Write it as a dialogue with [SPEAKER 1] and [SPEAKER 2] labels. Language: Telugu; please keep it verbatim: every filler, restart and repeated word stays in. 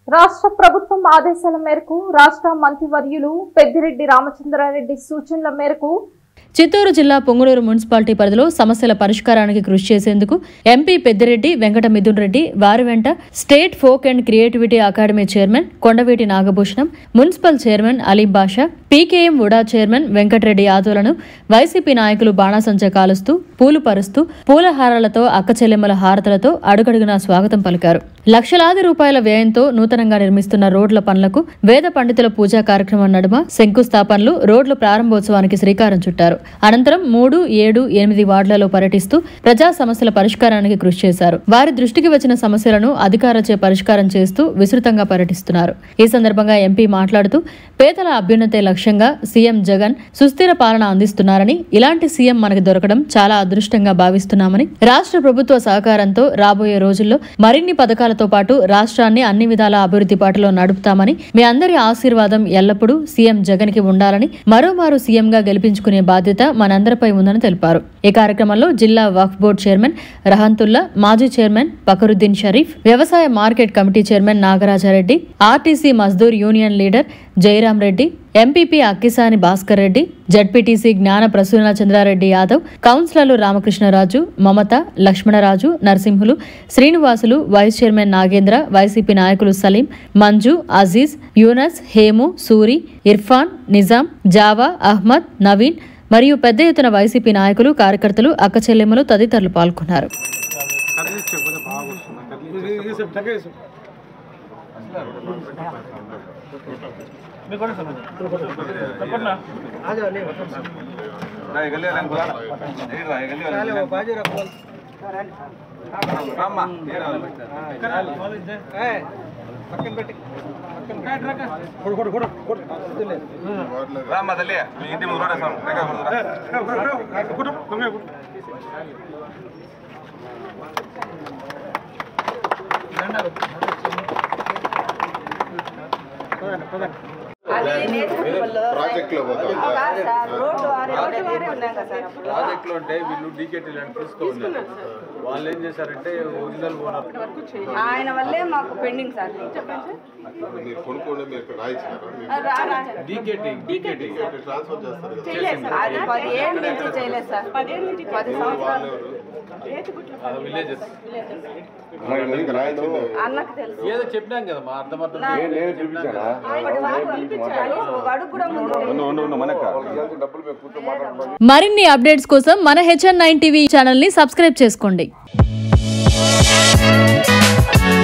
[SPEAKER 1] రాష్ట్ర ప్రభుత్వం ఆదేశాల మేరకు రాష్ట్ర మంత్రివర్యులు పెద్దిరెడ్డి రామచంద్రారెడ్డి సూచనల మేరకు
[SPEAKER 2] చిత్తూరు జిల్లా పొంగునూరు మున్సిపాలిటీ పరిధిలో సమస్యల పరిష్కారానికి కృషి చేసేందుకు ఎంపీ పెద్దిరెడ్డి వెంకట మిథున్ రెడ్డి వారి వెంట state folk and creativity academy chairman Kondaveeti Nagabhushanam, municipal chairman Aleem Basha, PKM UDA chairman Venkatareddy యాదవులను వైసీపీ నాయకులు బాణాసంచా కాలుస్తూ పూలు పరుస్తూ పూలహారాలతో అక్కచెల్లెమ్మల హారతలతో అడుగడుగునా స్వాగతం పలికారు. లక్షలాది రూపాయల వ్యయంతో నూతనంగా నిర్మిస్తున్న రోడ్ల పనులకు వేద పండితుల పూజా కార్యక్రమం నడుమ శంకుస్థాపనలు, రోడ్ల ప్రారంభోత్సవానికి శ్రీకారం చుట్టారు. అనంతరం మూడు ఏడు ఎనిమిది వార్డులలో పర్యటిస్తూ ప్రజా సమస్యల పరిష్కారానికి కృషి చేశారు. వారి దృష్టికి వచ్చిన సమస్యలను అధికారులచే పరిష్కారం చేస్తూ విస్తృతంగా పర్యటిస్తున్నారు. ఈ సందర్భంగా ఎంపీ మాట్లాడుతూ పేదల అభ్యున్నతే లక్ష్యంగా సీఎం జగన్ సుస్థిర పాలన అందిస్తున్నారని, ఇలాంటి సీఎం మనకు దొరకడం చాలా అదృష్టంగా భావిస్తున్నామని, రాష్ట్ర ప్రభుత్వ సహకారంతో రాబోయే రోజుల్లో మరిన్ని పథకాలతో పాటు రాష్ట్రాన్ని అన్ని విధాల అభివృద్ధి బాటలో నడుపుతామని, మీ అందరి ఆశీర్వాదం ఎల్లప్పుడూ సీఎం జగన్ కి ఉండాలని, మరోమారు సీఎంగా గెలిపించుకునే బాధ్యత మనందరిపై ఉందని తెలిపారు. ఈ కార్యక్రమంలో జిల్లా వక్ఫ్ బోర్డు చైర్మన్ రహంతుల్లా, మాజీ చైర్మన్ పకరుద్దీన్ షరీఫ్, వ్యవసాయ market committee chairman Nagarajareddy, RTC Mazdoor union leader Jayaram Reddy, MPP Akkisani Bhaskar Reddy, ZPTC Jnana Prasuna Chandrareddy Yadav, కౌన్సిలర్లు రామకృష్ణరాజు, మమత, లక్ష్మణరాజు, నరసింహులు, శ్రీనివాసులు, వైస్ చైర్మన్ నాగేంద్ర, వైసీపీ నాయకులు సలీం, మంజు, అజీజ్, యూనస్, హేము, సూరి, ఇర్ఫాన్, నిజాం, జావా, అహ్మద్, నవీన్ మరియు పెద్ద ఎత్తున వైసీపీ నాయకులు, కార్యకర్తలు, అక్కచెల్లెమ్మలు తదితరులు పాల్గొన్నారు.
[SPEAKER 3] ప్రాజెక్ట్ లో అంటే వీళ్ళు డీకేటీ ల్యాండ్ తీసుకోవాలి. వాళ్ళు ఏం చేశారంటే ఒరిజినల్ ఓనర్
[SPEAKER 4] ఆయన వల్లే మాకు పెండింగ్ సార్.
[SPEAKER 3] మీరు కొనుక్కోండి, మీరు డీకేటీ డీకేటీ ట్రాన్స్ఫర్ చేస్తారు కదా.
[SPEAKER 4] అది పదిహేను నుంచి చేయలేదు సార్. పది సంవత్సరాలు
[SPEAKER 3] విలేజెస్
[SPEAKER 4] అన్నకు తెలుసు.
[SPEAKER 3] ఏదో చెప్పినాం కదా మా అర్థమర్థం.
[SPEAKER 2] మరిన్ని అప్డేట్స్ కోసం మన హెచ్ఎన్ నైన్ టీవీ ఛానల్ ని సబ్స్క్రైబ్ చేసుకోండి.